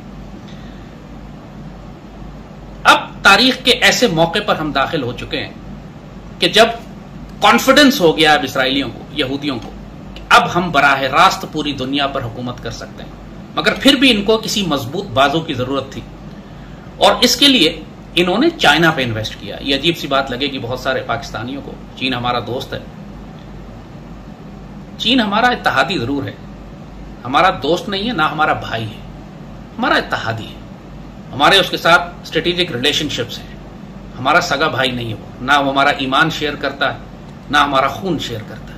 अब तारीख के ऐसे मौके पर हम दाखिल हो चुके हैं कि जब कॉन्फिडेंस हो गया अब इसराइलियों को, यहूदियों को, कि अब हम बराह रास्त पूरी दुनिया पर हुकूमत कर सकते हैं। मगर फिर भी इनको किसी मजबूत बाजू की जरूरत थी और इसके लिए इन्होंने चाइना पे इन्वेस्ट किया। ये अजीब सी बात लगेगी बहुत सारे पाकिस्तानियों को, चीन हमारा दोस्त है। चीन हमारा इत्तेहादी जरूर है, हमारा दोस्त नहीं है, ना हमारा भाई है, हमारा इत्तेहादी है। हमारे उसके साथ स्ट्रेटेजिक रिलेशनशिप्स हैं, हमारा सगा भाई नहीं है वो, ना वो हमारा ईमान शेयर करता है, ना हमारा खून शेयर करता है।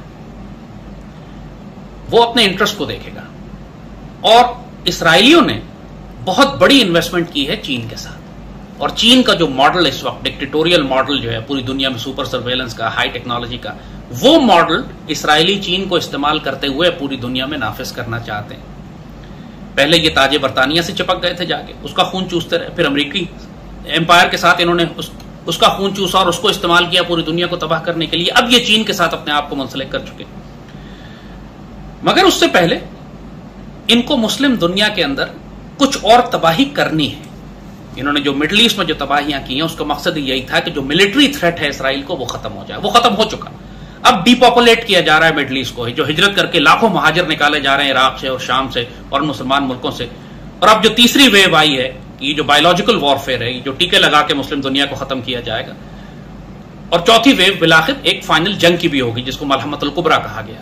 वो अपने इंटरेस्ट को देखेगा। और इसराइलियों ने बहुत बड़ी इन्वेस्टमेंट की है चीन के साथ और चीन का जो मॉडल इस वक्त डिक्टेटोरियल मॉडल जो है पूरी दुनिया में सुपर सर्वेलेंस का, हाई टेक्नोलॉजी का, वो मॉडल इसराइली चीन को इस्तेमाल करते हुए पूरी दुनिया में नाफिज करना चाहते हैं। पहले ये ताजे बरतानिया से चिपक गए थे जाके, उसका खून चूसते रहे, फिर अमेरिकी एम्पायर के साथ इन्होंने उसका खून चूसा और उसको इस्तेमाल किया पूरी दुनिया को तबाह करने के लिए। अब ये चीन के साथ अपने आप को मुंसलिक कर चुके। मगर उससे पहले इनको मुस्लिम दुनिया के अंदर कुछ और तबाही करनी है। इन्होंने जो मिडिल ईस्ट में जो तबाहियां की हैं उसका मकसद यही था कि जो मिलिट्री थ्रेट है इसराइल को वो खत्म हो जाए। वो खत्म हो चुका। अब डिपॉपुलेट किया जा रहा है मिडिल ईस्ट को, जो हिजरत करके लाखों महाजिर निकाले जा रहे हैं इराक से और शाम से और मुसलमान मुल्कों से। और अब जो तीसरी वेव आई है, ये जो बायोलॉजिकल वॉरफेयर है, जो टीके लगा के मुस्लिम दुनिया को खत्म किया जाएगा। और चौथी वेव बिलाखिर एक फाइनल जंग की भी होगी जिसको मलहमतुल कुबरा कहा गया।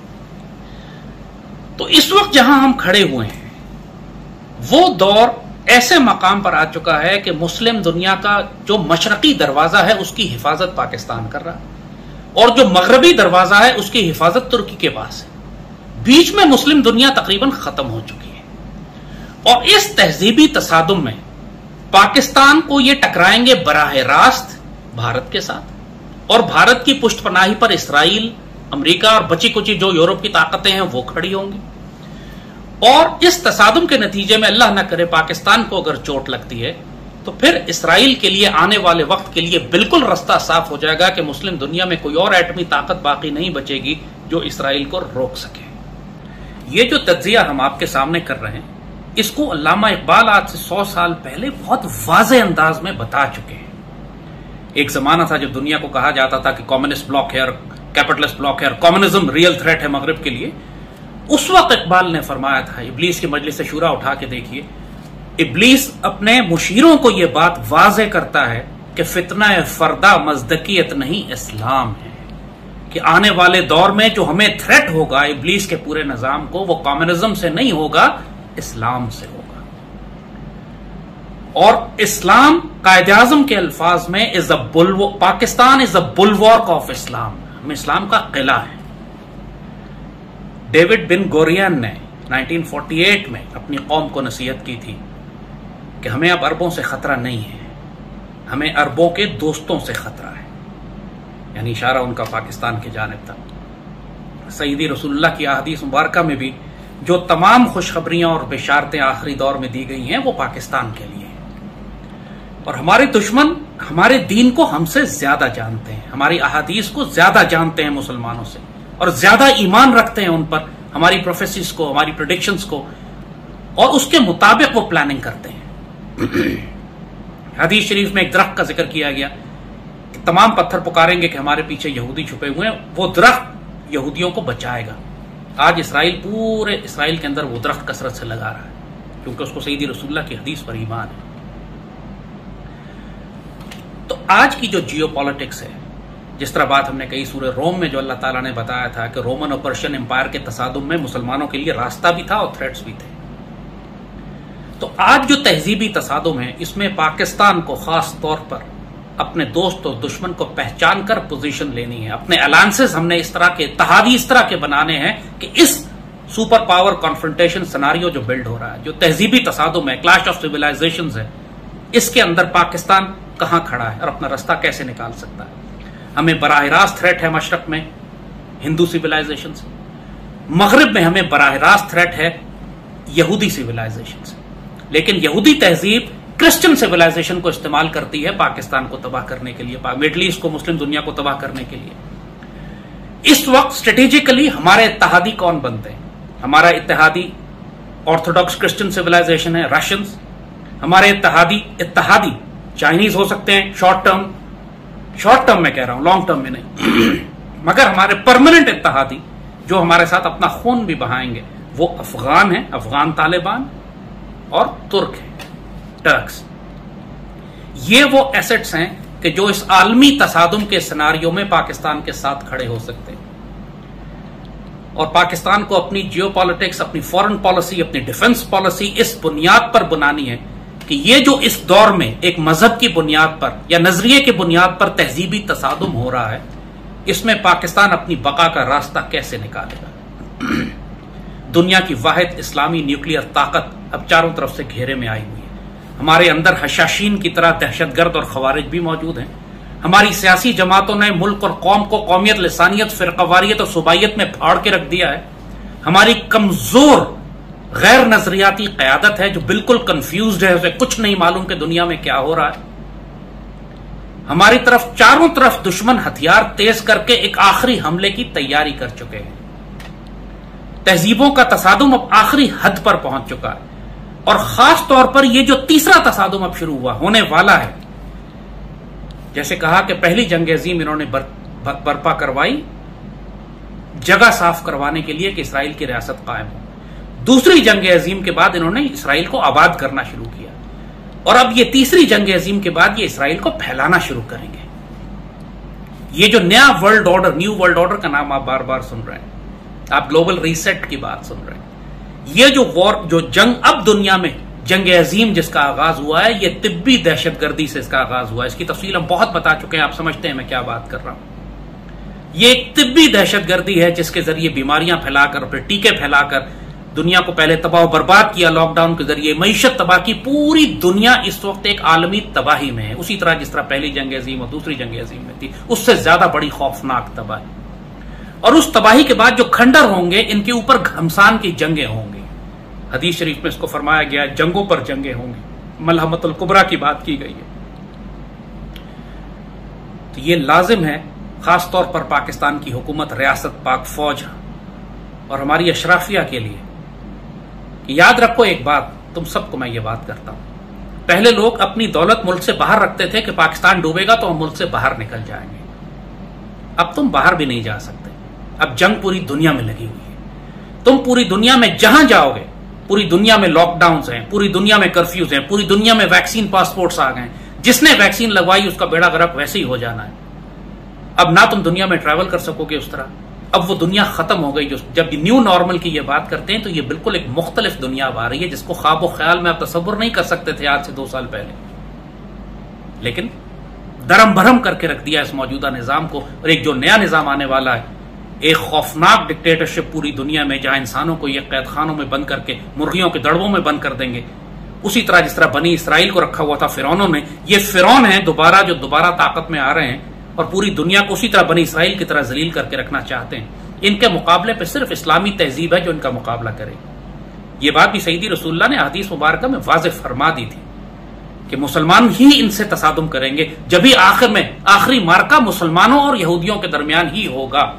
तो इस वक्त जहां हम खड़े हुए हैं वो दौर ऐसे मकाम पर आ चुका है कि मुस्लिम दुनिया का जो मशरकी दरवाजा है उसकी हिफाजत पाकिस्तान कर रहा है और जो मगरबी दरवाजा है उसकी हिफाजत तुर्की के पास है। बीच में मुस्लिम दुनिया तकरीबन खत्म हो चुकी है और इस तहजीबी तसादुम में पाकिस्तान को ये टकराएंगे बराह रास्त भारत के साथ और भारत की पुष्टपनाही पर इसराइल, अमेरिका और बची कुची जो यूरोप की ताकतें हैं वो खड़ी होंगी। और इस तसादुम के नतीजे में अल्लाह न करे पाकिस्तान को अगर चोट लगती है तो फिर इसराइल के लिए आने वाले वक्त के लिए बिल्कुल रास्ता साफ हो जाएगा कि मुस्लिम दुनिया में कोई और एटमी ताकत बाकी नहीं बचेगी जो इसराइल को रोक सके। ये जो तज्जिया हम आपके सामने कर रहे हैं इसको अल्लामा इकबाल आज से 100 साल पहले बहुत वाज़े अंदाज में बता चुके हैं। एक जमाना था जब दुनिया को कहा जाता था कि कम्युनिस्ट ब्लॉक है और कैपिटलिस्ट ब्लॉक है और कम्युनिज्म रियल थ्रेट है मगरिब के लिए। उस वक्त इकबाल ने फरमाया था, इब्लीस की मजलिस शूरा उठा के देखिए, इब्लीस अपने मुशीरों को यह बात वाज़े करता है कि फितना फरदा मजदकियत नहीं इस्लाम है, कि आने वाले दौर में जो हमें थ्रेट होगा इब्लीस के पूरे निजाम को वो कम्युनिज्म से नहीं होगा, इस्लाम से होगा। और इस्लाम कायदे आज़म के अल्फाज में is Pakistan is a bulwark of Islam, हम इस्लाम का किला है। डेविड बिन गोरियन ने 1948 में अपनी कौम को नसीहत की थी कि हमें अब अरबों से खतरा नहीं है, हमें अरबों के दोस्तों से खतरा है, यानी इशारा उनका पाकिस्तान की जानिब था। सईदी रसूलुल्लाह की अहादीस मुबारका में भी जो तमाम खुशखबरियां और बिशारतें आखिरी दौर में दी गई हैं वो पाकिस्तान के लिए हैं। और हमारे दुश्मन हमारे दीन को हमसे ज्यादा जानते हैं, हमारी अहादीस को ज्यादा जानते हैं मुसलमानों से और ज्यादा ईमान रखते हैं उन पर, हमारी प्रोफेसीज को, हमारी प्रेडिक्शंस को, और उसके मुताबिक वो प्लानिंग करते हैं। हदीस शरीफ में एक दरख्त का जिक्र किया गया कि तमाम पत्थर पुकारेंगे कि हमारे पीछे यहूदी छुपे हुए हैं, वो दरख्त यहूदियों को बचाएगा। आज इसराइल पूरे इसराइल के अंदर वो दरख्त कसरत से लगा रहा है क्योंकि उसको सईदी रसूलुल्लाह की हदीस पर ईमान है। तो आज की जो जियो पॉलिटिक्स है, जिस तरह बात हमने कही सूरह रोम में जो अल्लाह ताला ने बताया था कि रोमन और पर्शियन एम्पायर के तसादुम में मुसलमानों के लिए रास्ता भी था और थ्रेट्स भी थे, तो आज जो तहजीबी तसादुम है इसमें पाकिस्तान को खास तौर पर अपने दोस्त और दुश्मन को पहचान कर पोजीशन लेनी है। अपने अलायंसेस हमने इस तरह के इत्तेहादी इस तरह के बनाने हैं कि इस सुपर पावर कॉन्फ्रंटेशन सिनारियो जो बिल्ड हो रहा है, जो तहजीबी तसादुम है, क्लैश ऑफ सिविलाइजेशंस है, इसके अंदर पाकिस्तान कहां खड़ा है और अपना रास्ता कैसे निकाल सकता है। हमें बराह रास्त थ्रेट है मशरक में हिंदू सिविलाइजेशन से, मगरिब में हमें बराह रास्त थ्रेट है यहूदी सिविलाइजेशन से, लेकिन यहूदी तहजीब क्रिश्चियन सिविलाइजेशन को इस्तेमाल करती है पाकिस्तान को तबाह करने के लिए, मिडल ईस्ट को, मुस्लिम दुनिया को तबाह करने के लिए। इस वक्त स्ट्रेटेजिकली हमारे इत्तेहादी कौन बनते हैं? हमारा इत्तेहादी ऑर्थोडॉक्स क्रिश्चियन सिविलाइजेशन है, रशियंस। हमारे इत्तेहादी चाइनीज हो सकते हैं शॉर्ट टर्म में कह रहा हूं, लॉन्ग टर्म में नहीं। मगर हमारे परमानेंट इत्तेहादी जो हमारे साथ अपना खून भी बहाएंगे वो अफगान है, अफगान तालिबान, और तुर्क है, टर्क्स। ये वो एसेट्स हैं कि जो इस आलमी तसादुम के सिनारियों में पाकिस्तान के साथ खड़े हो सकते हैं। और पाकिस्तान को अपनी जियो पॉलिटिक्स, अपनी फॉरेन पॉलिसी, अपनी डिफेंस पॉलिसी इस बुनियाद पर बनानी है कि ये जो इस दौर में एक मजहब की बुनियाद पर या नजरिए की बुनियाद पर तहजीबी तसादुम हो रहा है, इसमें पाकिस्तान अपनी बका का रास्ता कैसे निकालेगा। दुनिया की वाहिद इस्लामी न्यूक्लियर ताकत अब चारों तरफ से घेरे में आई हुई है। हमारे अंदर हशाशीन की तरह दहशतगर्द और खवारिज भी मौजूद हैं। हमारी सियासी जमातों ने मुल्क और कौम को कौमियत, लिसानियत, फिरकावारियत और सुबाइयत में फाड़ के रख दिया है। हमारी कमजोर गैर नजरियाती क़यादत है जो बिल्कुल कंफ्यूज्ड है, उसे कुछ नहीं मालूम कि दुनिया में क्या हो रहा है। हमारी तरफ चारों तरफ दुश्मन हथियार तेज करके एक आखिरी हमले की तैयारी कर चुके हैं। तहजीबों का तसादुम अब आखिरी हद पर पहुंच चुका है और खास तौर पर यह जो तीसरा तसादुम अब शुरू हुआ, होने वाला है। जैसे कहा कि पहली जंग अजीम इन्होंने बर्पा करवाई जगह साफ करवाने के लिए कि इसराइल की रियासत कायम हो। दूसरी जंग अजीम के बाद इन्होंने इसराइल को आबाद करना शुरू किया और अब ये तीसरी जंग अजीम के बाद ये इसराइल को फैलाना शुरू करेंगे। ये जो नया world order, new world order का नाम आप बार बार सुन रहे हैं, आप ग्लोबल रीसेट की बात सुन रहे हैं। ये जो वॉर, जो जंग अब दुनिया में जंग अजीम जिसका आगाज हुआ है, ये तिब्बी दहशतगर्दी से इसका आगाज हुआ है। इसकी तफसील हम बहुत बता चुके हैं, आप समझते हैं मैं क्या बात कर रहा हूं। ये एक तिब्बी दहशतगर्दी है जिसके जरिए बीमारियां फैलाकर, फिर टीके फैलाकर दुनिया को पहले तबाह बर्बाद किया, लॉकडाउन के जरिए मईशत तबाह की। पूरी दुनिया इस वक्त एक आलमी तबाही में है, उसी तरह जिस तरह पहली जंग अजीम और दूसरी जंग अजीम में थी, उससे ज्यादा बड़ी खौफनाक तबाही। और उस तबाही के बाद जो खंडर होंगे, इनके ऊपर घमसान की जंगें होंगी। हदीस शरीफ में इसको फरमाया गया है, जंगों पर जंगें होंगी। मलहमतुल कुबरा की बात की गई है। तो ये लाजिम है खास तौर पर पाकिस्तान की हुकूमत, रियासत, पाक फौज और हमारी अशराफिया के लिए कि याद रखो एक बात, तुम सबको मैं ये बात करता हूं। पहले लोग अपनी दौलत मुल्क से बाहर रखते थे कि पाकिस्तान डूबेगा तो हम मुल्क से बाहर निकल जाएंगे। अब तुम बाहर भी नहीं जा सकते। अब जंग पूरी दुनिया में लगी हुई है। तुम पूरी दुनिया में जहां जाओगे, पूरी दुनिया में लॉकडाउन हैं, पूरी दुनिया में कर्फ्यूज हैं, पूरी दुनिया में वैक्सीन पासपोर्ट्स आ गए। जिसने वैक्सीन लगवाई उसका बेड़ा गर्क वैसे ही हो जाना है। अब ना तुम दुनिया में ट्रैवल कर सकोगे उस तरह। अब वो दुनिया खत्म हो गई। जो जब न्यू नॉर्मल की ये बात करते हैं तो ये बिल्कुल एक मुख्तलिफ दुनिया आ रही है जिसको ख्वाब व ख्याल में आप तसव्वुर नहीं कर सकते थे आज से 2 साल पहले। लेकिन दरम भरम करके रख दिया इस मौजूदा निजाम को। और एक जो नया निजाम आने वाला है, एक खौफनाक डिक्टेटरशिप पूरी दुनिया में, जहां इंसानों को ये कैद खानों में बंद करके मुर्गियों के दड़बों में बंद कर देंगे। उसी तरह जिस तरह बनी इसराइल को रखा हुआ था फिरौनों ने, ये फिरौन है दोबारा जो दोबारा ताकत में आ रहे हैं और पूरी दुनिया को उसी तरह बनी इसराइल की तरह जलील करके रखना चाहते हैं। इनके मुकाबले पे सिर्फ इस्लामी तहजीब है जो इनका मुकाबला करे। ये बात भी सईदी रसूलुल्लाह ने हदीस मुबारक में वाज़ेह फरमा दी थी कि मुसलमान ही इनसे तसादुम करेंगे। जब भी आखिर में आखिरी मार्का मुसलमानों और यहूदियों के दरमियान ही होगा।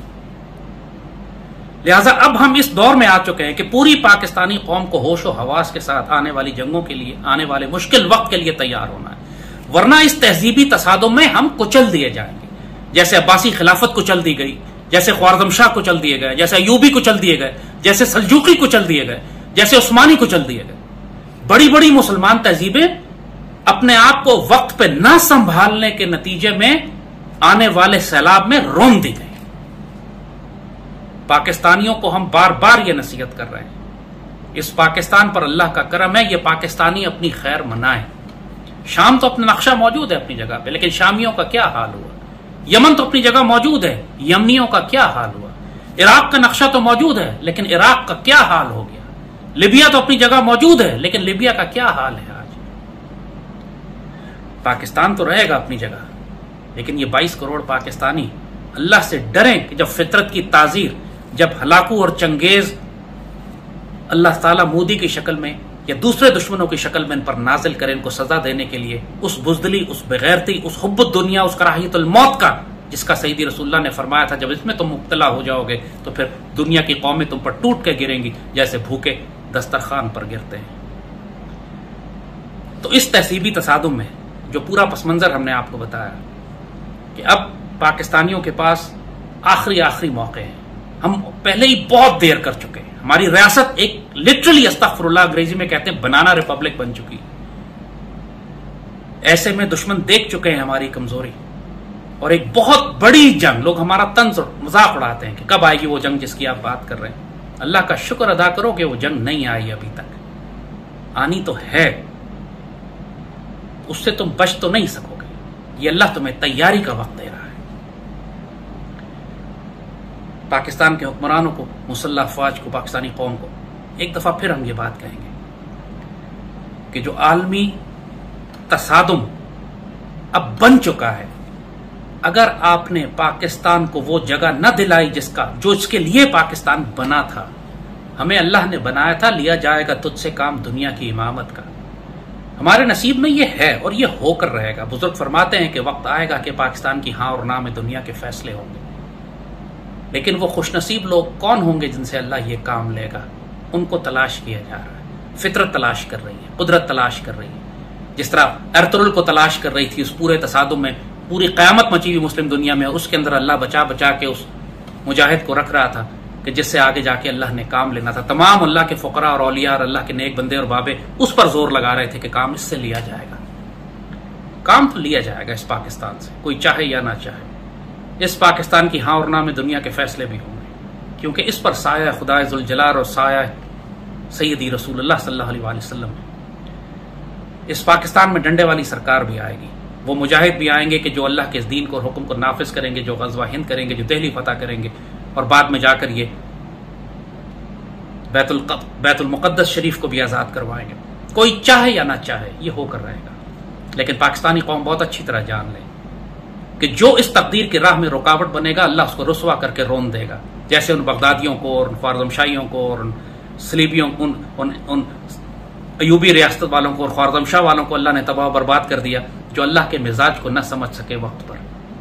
लिहाजा अब हम इस दौर में आ चुके हैं कि पूरी पाकिस्तानी कौम को होशो हवास के साथ आने वाली जंगों के लिए, आने वाले मुश्किल वक्त के लिए तैयार होना है। वरना इस तहजीबी तसादुम में हम कुचल दिए जाएंगे। जैसे अब्बासी खिलाफत कुचल दी गई, जैसे ख्वारज़म शाह कुचल दिए गए, जैसे अयूबी कुचल दिए गए, जैसे सल्जूकी कुचल दिए गए, जैसे उस्मानी कुचल दिए गए। बड़ी बड़ी मुसलमान तहजीबें अपने आप को वक्त पे न संभालने के नतीजे में आने वाले सैलाब में रोन दी गई। पाकिस्तानियों को हम बार बार यह नसीहत कर रहे हैं, इस पाकिस्तान पर अल्लाह का करम है, ये पाकिस्तानी अपनी खैर मनाएं। शाम तो अपना नक्शा मौजूद है अपनी जगह पे, लेकिन शामियों का क्या हाल हुआ। यमन तो अपनी जगह मौजूद है, यमनियों का क्या हाल हुआ। इराक का नक्शा तो मौजूद है, लेकिन इराक का क्या हाल हो गया। लिबिया तो अपनी जगह मौजूद है, लेकिन लिबिया का क्या हाल है आज। पाकिस्तान तो रहेगा अपनी जगह, लेकिन ये 22 करोड़ पाकिस्तानी अल्लाह से डरें कि जब फितरत की ताजीर, जब हलाकू और चंगेज अल्लाह ताला मोदी की शक्ल में या दूसरे दुश्मनों की शक्ल में इन पर नाजिल करें, इनको सजा देने के लिए, उस बुज़दिली, उस बेगैरती, उस हुब्बुद दुनिया, उस कराहियतुल मौत का जिसका सईदी रसूलुल्लाह ने फरमाया था, जब इसमें तुम मुब्तला हो जाओगे तो फिर दुनिया की कौमें तुम पर टूट के गिरेंगी जैसे भूखे दस्तरखान पर गिरते हैं। तो इस तहसीबी तसादुम में जो पूरा पसमंजर हमने आपको बताया कि अब पाकिस्तानियों के पास आखिरी मौके हैं। हम पहले ही बहुत देर कर चुके हैं। हमारी रियासत एक लिटरली, अस्तगफिरुल्लाह, अंग्रेजी में कहते हैं बनाना रिपब्लिक बन चुकी। ऐसे में दुश्मन देख चुके हैं हमारी कमजोरी और एक बहुत बड़ी जंग। लोग हमारा तंज मजाक उड़ाते हैं कि कब आएगी वो जंग जिसकी आप बात कर रहे हैं। अल्लाह का शुक्र अदा करो कि वो जंग नहीं आई अभी तक। आनी तो है, उससे तुम बच तो नहीं सकोगे। ये अल्लाह तुम्हें तैयारी का वक्त दे रहा है। पाकिस्तान के हुक्मरानों को, मुसल्लह अफवाज को, पाकिस्तानी कौम को एक दफा फिर हम ये बात कहेंगे कि जो आलमी तसादुम अब बन चुका है, अगर आपने पाकिस्तान को वो जगह न दिलाई जो इसके लिए पाकिस्तान बना था, हमें अल्लाह ने बनाया था, लिया जाएगा तुझसे काम दुनिया की इमामत का। हमारे नसीब में ये है और ये होकर रहेगा। बुजुर्ग फरमाते हैं कि वक्त आएगा कि पाकिस्तान की हाँ और ना में दुनिया के फैसले होंगे, लेकिन वो खुशनसीब लोग कौन होंगे जिनसे अल्लाह ये काम लेगा? उनको तलाश किया जा रहा है। फितरत तलाश कर रही है, कुदरत तलाश कर रही है। जिस तरह एर्तुगरुल को तलाश कर रही थी उस पूरे तसादुम में, पूरी क़यामत मची हुई मुस्लिम दुनिया में, उसके अंदर अल्लाह बचा बचा के उस मुजाहिद को रख रहा था कि जिससे आगे जाके अल्लाह ने काम लेना था। तमाम अल्लाह के फ़ुक़रा और औलिया और अल्लाह के नेक बंदे और बाबे उस पर जोर लगा रहे थे कि काम इससे लिया जाएगा। काम तो लिया जाएगा इस पाकिस्तान से, कोई चाहे या ना चाहे। इस पाकिस्तान की हाँ और ना में दुनिया के फैसले भी होंगे, क्योंकि इस पर साया खुदा ज़ुल जलाल और साया सैयदी रसूलुल्लाह सल्लल्लाहु अलैहि वसल्लम है। इस पाकिस्तान में डंडे वाली सरकार भी आएगी, वो मुजाहिद भी आएंगे कि जो अल्लाह के इस दीन को और हुक्म को नाफिज करेंगे, जो गज़वा हिंद करेंगे, जो दिल्ली फतह करेंगे और बाद में जाकर ये बैतुल मुक़द्दस शरीफ को भी आज़ाद करवाएंगे। कोई चाहे या ना चाहे ये होकर रहेगा। लेकिन पाकिस्तानी कौम बहुत अच्छी तरह जान ले कि जो इस तकदीर की राह में रुकावट बनेगा, अल्लाह उसको रुसवा करके रोन देगा। जैसे उन बगदादियों को और ख्वारज़मशाहियों को और उन सलीबियों उन अयूबी रियासत वालों को और ख्वारज़मशाह वालों को अल्लाह ने तबाह बर्बाद कर दिया, जो अल्लाह के मिजाज को न समझ सके वक्त पर।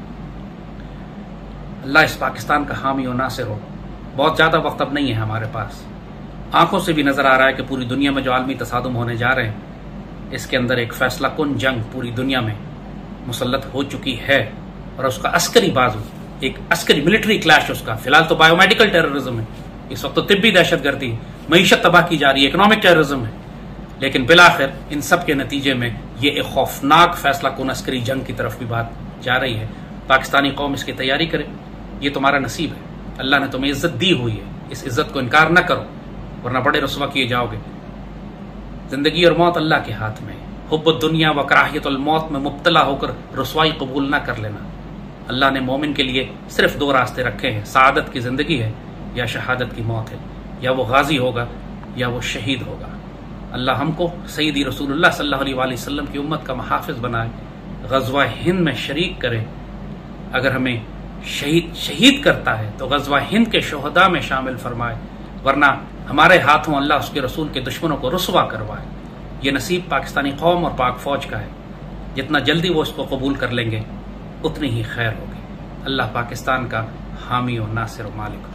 अल्लाह इस पाकिस्तान का हामी और नासिर हो। बहुत ज्यादा वक्त अब नहीं है हमारे पास। आंखों से भी नजर आ रहा है कि पूरी दुनिया में जो आलमी तसादुम होने जा रहे हैं, इसके अंदर एक फैसला कुन जंग पूरी दुनिया में मुसल्लत हो चुकी है और उसका अस्करी बाजू, एक अस्करी मिलिट्री क्लैश उसका। फिलहाल तो बायोमेडिकल टेररिज्म है, इस वक्त तो तिब्बी दहशतगर्दी, मईशत तबाह की जा रही है, इकोनॉमिक टेररिज्म है। लेकिन बिलाखिर इन सब के नतीजे में ये एक खौफनाक फैसला कुन अस्करी जंग की तरफ भी बात जा रही है। पाकिस्तानी कौम इसकी तैयारी करे, ये तुम्हारा नसीब है। अल्लाह ने तुम्हें इज्जत दी हुई है, इस इज्जत को इनकार न करो वरना बड़े रुसवा किए जाओगे। जिंदगी और मौत अल्लाह के हाथ में है। हुब्बुद दुनिया व कराहियतुल मौत में मुब्तला होकर रुसवाई कबूल न कर लेना। अल्लाह ने मोमिन के लिए सिर्फ दो रास्ते रखे हैं, सआदत की जिंदगी है या शहादत की मौत है। या वो गाजी होगा या वो शहीद होगा। अल्लाह हमको सैयदी रसूलुल्लाह सल्लल्लाहु अलैहि वसल्लम की उम्मत का मुहाफिज बनाए, गज़वा हिंद में शरीक करे। अगर हमें शहीद करता है तो गज़वा हिंद के शुहदा में शामिल फरमाए, वरना हमारे हाथों अल्लाह उसके रसूल के दुश्मनों को रुसवा करवाए। ये नसीब पाकिस्तानी कौम और पाक फौज का है। जितना जल्दी वो इसको कबूल कर लेंगे उतनी ही खैर होगी। अल्लाह पाकिस्तान का हामी और नासिर और मालिक।